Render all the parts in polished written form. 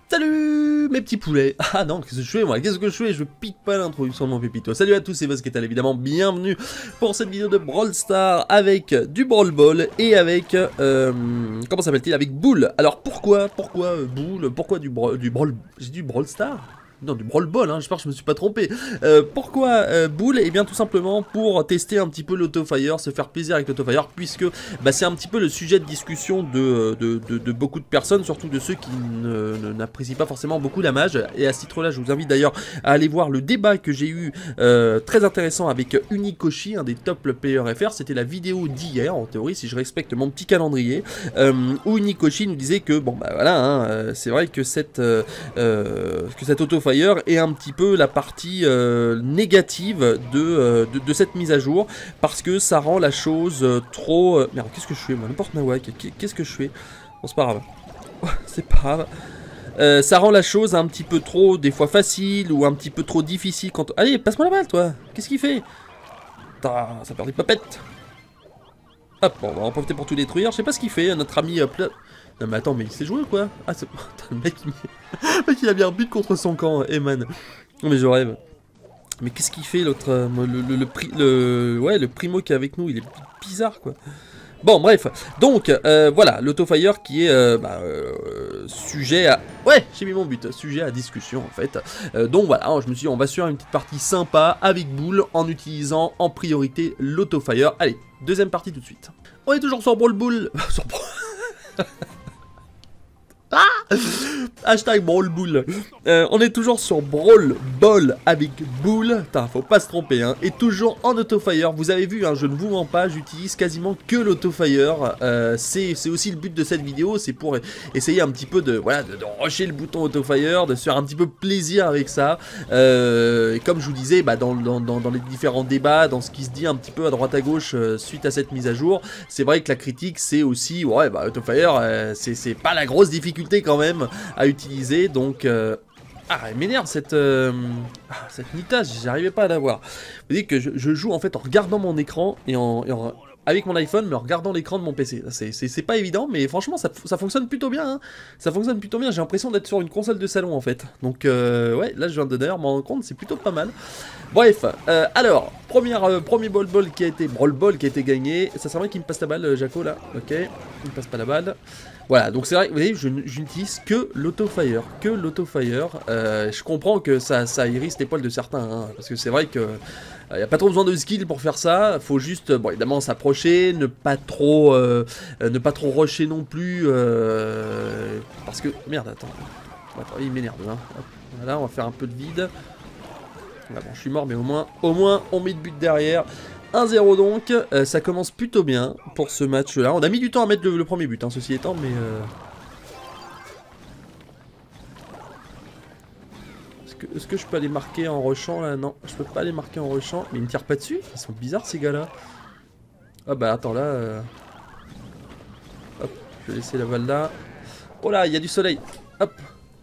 Salut mes petits poulets. Ah non, qu'est-ce que je fais moi? Qu'est-ce que je fais? Je pique pas l'introduction de mon pépito. Salut à tous, c'est Vosketal évidemment, bienvenue pour cette vidéo de Brawl Stars avec du Brawl Ball et avec, comment s'appelle-t-il? Avec Bull. Alors pourquoi Bull? Pourquoi du Brawl... J'ai dit Brawl Stars? Non, du Brawl Ball, hein, j'espère que je me suis pas trompé. Pourquoi Bull? Eh bien tout simplement pour tester un petit peu l'autofire, se faire plaisir avec l'autofire, puisque bah, c'est un petit peu le sujet de discussion de beaucoup de personnes, surtout de ceux qui n'apprécient pas forcément beaucoup la mage. Et à ce titre-là, je vous invite d'ailleurs à aller voir le débat que j'ai eu, très intéressant, avec Unikoshi, un des top players FR. C'était la vidéo d'hier, en théorie, si je respecte mon petit calendrier, où Unikoshi nous disait que, bon bah voilà, hein, c'est vrai que cette autofire est un petit peu la partie négative de cette mise à jour, parce que ça rend la chose trop... Merde, qu'est-ce que je fais moi? N'importe nawak, qu'est-ce que je fais? Bon, c'est pas grave. C'est pas grave. Ça rend la chose un petit peu trop, des fois facile, ou un petit peu trop difficile quand... Allez, passe-moi la balle, toi. Qu'est-ce qu'il fait? Putain, ça perd des papettes. Hop, bon, on va en profiter pour tout détruire. Je sais pas ce qu'il fait, notre ami... Non mais attends, mais il sait jouer ou quoi? Ah, c'est... le mec, il a bien un but contre son camp, Eman. Non mais je rêve. Mais qu'est-ce qu'il fait l'autre... le primo qui est avec nous, il est bizarre quoi. Bon bref, donc voilà, l'autofire qui est sujet à... Ouais, j'ai mis mon but, sujet à discussion en fait. Donc voilà, je me suis dit on va sur une petite partie sympa avec Bull en utilisant en priorité l'autofire. Allez, deuxième partie tout de suite. On est toujours sur Brawl Bull. Sur Brawl... Ah, hashtag Brawl Bull. On est toujours sur Brawl Ball avec Bull. Putain, faut pas se tromper, hein. Et toujours en autofire. Vous avez vu, hein, je ne vous mens pas, j'utilise quasiment que l'autofire. C'est aussi le but de cette vidéo. C'est pour essayer un petit peu de rusher le bouton autofire, de se faire un petit peu plaisir avec ça. Et comme je vous disais, bah, dans les différents débats, dans ce qui se dit un petit peu à droite à gauche suite à cette mise à jour, c'est vrai que la critique c'est aussi, ouais, bah, autofire, c'est pas la grosse difficulté quand même à utiliser, donc ah, elle m'énerve cette Nita, j'arrivais pas à la voir. Vous dites que je joue en fait en regardant mon écran et avec mon iPhone, mais en regardant l'écran de mon PC. C'est pas évident, mais franchement ça fonctionne plutôt bien, hein. Ça fonctionne plutôt bien, j'ai l'impression d'être sur une console de salon en fait. Donc ouais, là je viens de d'ailleurs m'en rendre compte, c'est plutôt pas mal. Bref, alors, premier Brawl Ball qui a été gagné. Ça serait vrai qu'il me passe la balle, Jaco là. Ok, il me passe pas la balle. Voilà, donc c'est vrai, vous voyez, je n'utilise que l'autofire, je comprends que ça hérisse les poils de certains, hein, parce que c'est vrai que il n'y a pas trop besoin de skill pour faire ça. Faut juste, bon, évidemment, s'approcher, ne pas trop rusher non plus, parce que merde, attends, il m'énerve, hein. Hop, voilà, on va faire un peu de vide. Ah bon, je suis mort, mais au moins on met de but derrière. 1-0 donc, ça commence plutôt bien pour ce match là. On a mis du temps à mettre le premier but, hein, ceci étant, mais... Est-ce que je peux aller marquer en rushant là? Non, je peux pas aller marquer en rushant. Mais ils me tirent pas dessus? Ils sont bizarres ces gars là. Ah bah attends là... Hop, je vais laisser la balle là. Oh là, il y a du soleil. Hop.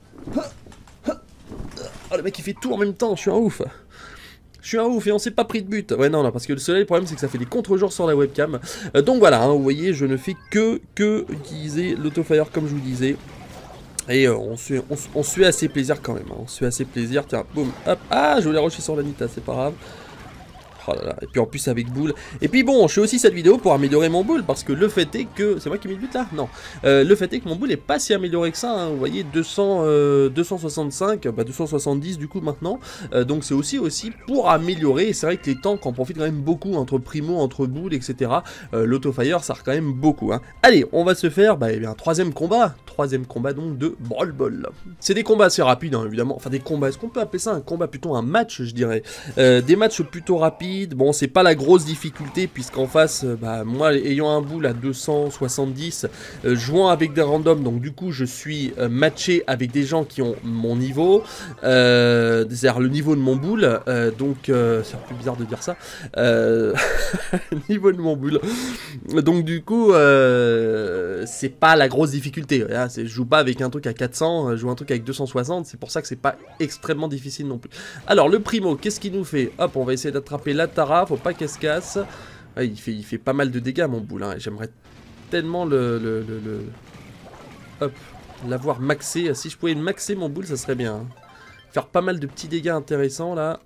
Oh le mec il fait tout en même temps, je suis un ouf. Je suis un ouf et on s'est pas pris de but. Ouais non, parce que le soleil, le problème c'est que ça fait des contre-jours sur la webcam. Donc voilà, hein, vous voyez, je ne fais que utiliser l'autofire comme je vous disais. Et on se fait assez plaisir quand même, hein. On se fait assez plaisir, tiens, boum, hop. Ah, je voulais rusher sur la Nita, c'est pas grave. Oh là là. Et puis en plus avec Bull. Et puis bon, je fais aussi cette vidéo pour améliorer mon Bull, parce que le fait est que... C'est moi qui ai mis le but là? Non. Le fait est que mon Bull est pas si amélioré que ça, hein. Vous voyez, 265, bah 270 du coup maintenant. Donc c'est aussi pour améliorer. Et c'est vrai que les tanks en profitent quand même beaucoup, entre Primo, entre Bull, etc. L'autofire, ça sert quand même beaucoup, hein. Allez, on va se faire bah, eh bien, troisième combat donc de Brawl Ball. C'est des combats assez rapides, hein, évidemment. Enfin des combats, est-ce qu'on peut appeler ça un combat? Plutôt un match, je dirais. Des matchs plutôt rapides. Bon, c'est pas la grosse difficulté, puisqu'en face, bah, moi, ayant un Bull à 270, jouant avec des randoms, donc du coup, je suis matché avec des gens qui ont mon niveau, c'est-à-dire le niveau de mon Bull, donc, c'est un peu bizarre de dire ça, niveau de mon Bull, donc du coup, c'est pas la grosse difficulté, hein, je joue pas avec un truc à 400, je joue un truc avec 260, c'est pour ça que c'est pas extrêmement difficile non plus. Alors, le primo, qu'est-ce qu'il nous fait? Hop, on va essayer d'attraper la Tara, faut pas qu'elle se casse. Ouais, il fait pas mal de dégâts mon Bull, hein. J'aimerais tellement le... Hop. l'avoir maxé. Si je pouvais maxer mon boule, ça serait bien. Hein. Faire pas mal de petits dégâts intéressants, là.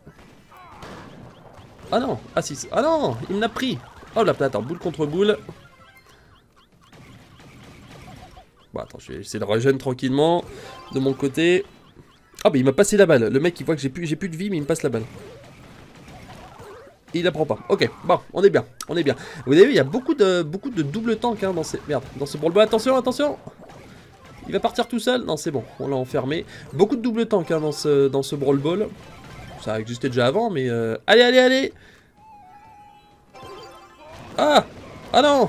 Ah non, ah si, ah non, il me l'a pris. Oh là, attends, boule contre boule. Bon, attends, je vais essayer de regen tranquillement, de mon côté. Ah bah il m'a passé la balle, le mec il voit que j'ai plus de vie mais il me passe la balle. Et il la prend pas. Ok, bon, on est bien, on est bien. Vous avez vu, il y a beaucoup de double tank hein, dans ces... Merde, dans ce brawl ball. Attention, attention. Il va partir tout seul. Non, c'est bon, on l'a enfermé. Beaucoup de double tank hein, dans ce brawl ball. Ça existait déjà avant, mais... Allez, allez, allez. Ah. Ah non.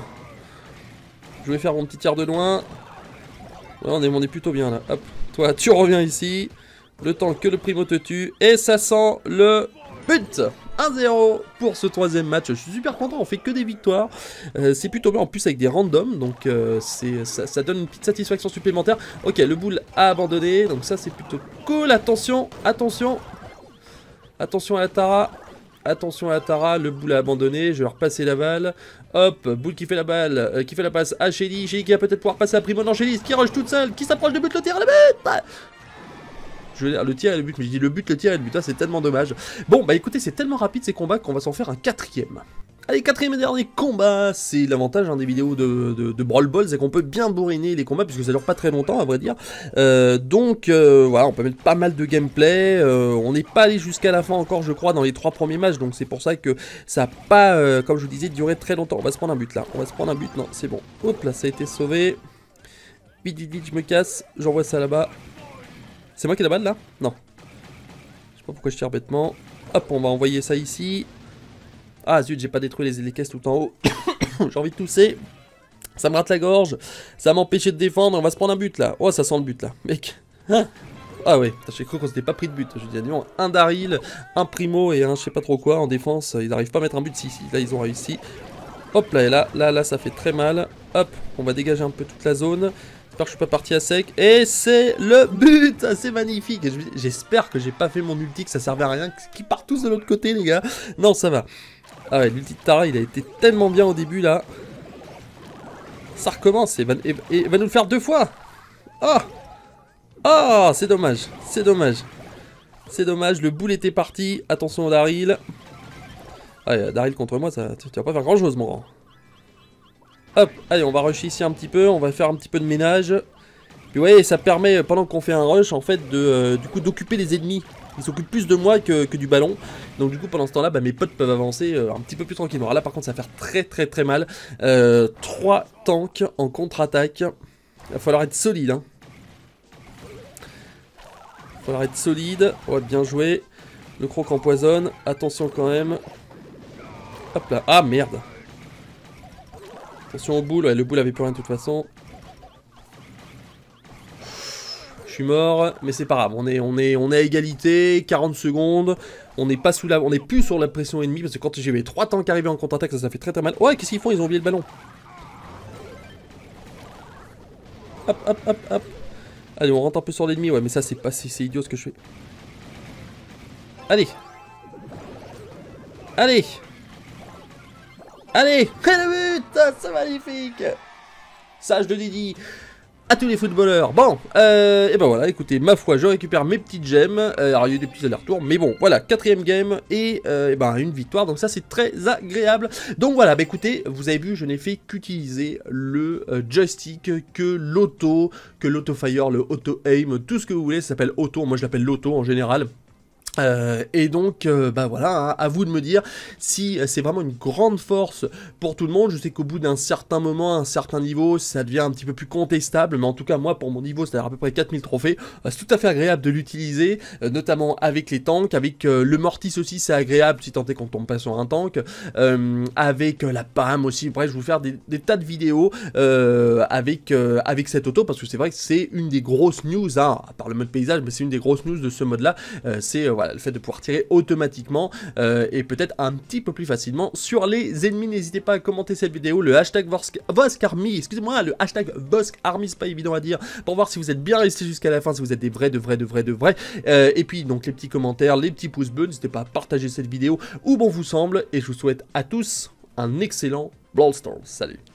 Je vais faire mon petit tir de loin. Ouais, on est plutôt bien là. Hop, toi, tu reviens ici. Le temps que le primo te tue. Et ça sent le but. 1-0 pour ce troisième match. Je suis super content, on fait que des victoires. C'est plutôt bien en plus avec des randoms. Donc ça donne une petite satisfaction supplémentaire. Ok, le boule a abandonné. Donc ça c'est plutôt cool. Attention, attention. Attention à la Tara. Attention à la Tara, le boule a abandonné, je vais leur passer la balle. Hop, boule qui fait la balle, qui fait la passe à Shelly. Shelly qui va peut-être pouvoir passer à Primo. Non, Shelly qui rush toute seule, qui s'approche de but, le tir, le but. Je veux dire, le tir et le but, mais je dis le but, le tir et le but, c'est tellement dommage. Bon, bah écoutez, c'est tellement rapide ces combats qu'on va s'en faire un quatrième. Allez, quatrième et dernier combat, c'est l'avantage hein, des vidéos de Brawl Ball, c'est qu'on peut bien bourriner les combats, puisque ça dure pas très longtemps, à vrai dire. Donc, voilà, on peut mettre pas mal de gameplay, on n'est pas allé jusqu'à la fin encore, je crois, dans les 3 premiers matchs, donc c'est pour ça que ça n'a pas, comme je vous disais, duré très longtemps. On va se prendre un but, là, on va se prendre un but, non, c'est bon. Hop, là, ça a été sauvé. Vite, vite, vite, je me casse, j'envoie ça là-bas. C'est moi qui ai la balle, là? Non. Je sais pas pourquoi je tire bêtement. Hop, on va envoyer ça ici. Ah zut, j'ai pas détruit les caisses tout en haut. J'ai envie de tousser. Ça me rate la gorge. Ça m'empêchait de défendre. On va se prendre un but là. Oh, ça sent le but là. Mec. Hein? Ah ouais, j'ai cru qu'on s'était pas pris de but. Je dis, non, un Daryl, un Primo et un je sais pas trop quoi en défense. Ils n'arrivent pas à mettre un but. Si, là ils ont réussi. Hop là, et là, ça fait très mal. Hop, on va dégager un peu toute la zone. J'espère que je suis pas parti à sec. Et c'est le but. C'est magnifique. J'espère que j'ai pas fait mon ulti, que ça servait à rien. Qu'ils partent tous de l'autre côté, les gars. Non, ça va. Ah ouais, l'ulti de Tara, il a été tellement bien au début, là. Ça recommence. Et va nous le faire 2 fois. Oh. Oh, c'est dommage. C'est dommage. C'est dommage. Le boule était parti. Attention au Daryl. Ah, Daryl contre moi, ça, tu vas pas faire grand chose, mon grand. Hop, allez, on va rusher ici un petit peu, on va faire un petit peu de ménage. Puis vous voyez, ça permet, pendant qu'on fait un rush, en fait, du coup, d'occuper les ennemis. Ils s'occupent plus de moi que du ballon. Donc du coup, pendant ce temps-là, bah, mes potes peuvent avancer un petit peu plus tranquillement. Alors là, par contre, ça va faire très mal. 3 tanks en contre-attaque. Il va falloir être solide, hein. Il va falloir être solide. Ouais, bien joué. Le croc empoisonne. Attention quand même. Hop là. Ah, merde. Attention au boule, ouais, le boule avait plus rien de toute façon. Je suis mort, mais c'est pas grave, on est à égalité, 40 secondes, on n'est pas sous la, on est plus sur la pression ennemie, parce que quand j'ai eu 3 tanks arrivés en contre-attaque, ça fait très mal. Ouais, qu'est-ce qu'ils font? Ils ont oublié le ballon. Hop, hop, hop, hop. Allez, on rentre un peu sur l'ennemi, ouais, mais ça c'est pas, c'est idiot ce que je fais. Allez. Allez. Allez, le but, c'est magnifique. Ça, je le dis à tous les footballeurs. Bon, et ben voilà, écoutez, ma foi, je récupère mes petites gemmes. Alors, il y a eu des petits allers-retours, mais bon, voilà, 4ème game et ben, une victoire. Donc ça, c'est très agréable. Donc voilà, bah, écoutez, vous avez vu, je n'ai fait qu'utiliser le joystick, que l'auto-fire, le auto-aim, tout ce que vous voulez. Ça s'appelle auto, moi je l'appelle l'auto en général. Et donc, bah voilà, hein, à vous de me dire si c'est vraiment une grande force pour tout le monde. Je sais qu'au bout d'un certain moment, un certain niveau, ça devient un petit peu plus contestable, mais en tout cas, moi, pour mon niveau, c'est-à-dire à peu près 4000 trophées, c'est tout à fait agréable de l'utiliser, notamment avec les tanks, avec le Mortis aussi, c'est agréable si tant est qu'on tombe pas sur un tank, avec la PAM aussi. Bref, je vais vous faire des tas de vidéos avec cette auto, parce que c'est vrai que c'est une des grosses news, hein, à part le mode paysage, mais c'est une des grosses news de ce mode-là, c'est voilà, le fait de pouvoir tirer automatiquement et peut-être un petit peu plus facilement sur les ennemis. N'hésitez pas à commenter cette vidéo, le hashtag VoskArmy, excusez-moi, le hashtag VoskArmy, c'est pas évident à dire, pour voir si vous êtes bien resté jusqu'à la fin, si vous êtes des vrais, de vrais. Et puis donc les petits commentaires, les petits pouces bleus, n'hésitez pas à partager cette vidéo où bon vous semble, et je vous souhaite à tous un excellent Brawl Stars. Salut.